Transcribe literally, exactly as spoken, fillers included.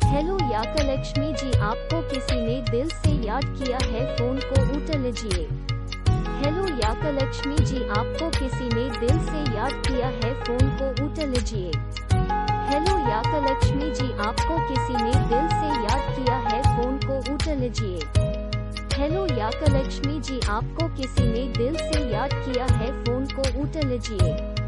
Hello याकलक्ष्मी जी, आपको किसी ने दिल से याद किया है, फोन को उठा लीजिए। हेलो याकलक्ष्मी जी, आपको किसी ने दिल से याद किया है, फोन को उठा लीजिए। हेलो याकलक्ष्मी जी, आपको किसी ने दिल से याद किया है, फोन को उठा लीजिए। हेलो याकलक्ष्मी जी, आपको किसी ने दिल से याद किया है, फोन को उठा लीजिए।